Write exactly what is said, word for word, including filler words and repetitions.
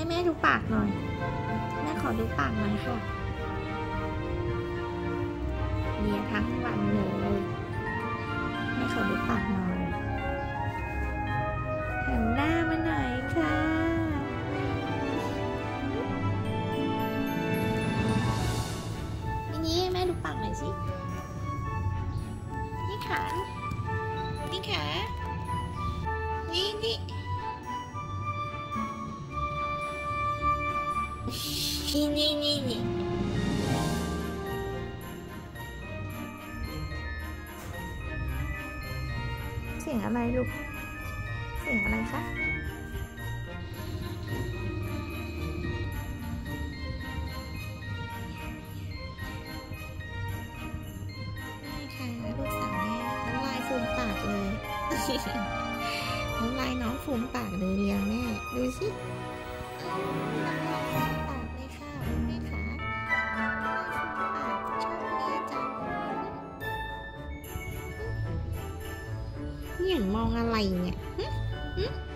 แม่ดูปากหน่อยแม่ขอดูปากหน่อยค่ะเลียทั้งวันเลยแม่ขอดูปากหน่อยหันหน้ามาหน่อยค่ะนี่แม่ดูปากหน่อยสินี่ขานี่ขานี่นี่นี่นี่นี่เสียงอะไรลูกเสียงอะไรคะนี่ค่ะลูกสาวแม่น้ำลายฟูมปากเลยน้ำลายน้องฟูมปากเลยเลี้ยงแม่ดูสิน้ำลายฟูมปากเลยค่ะแม่ขาน้ำลายฟูมปากชอบเลียจังนี่อย่างมองอะไรเนี่ย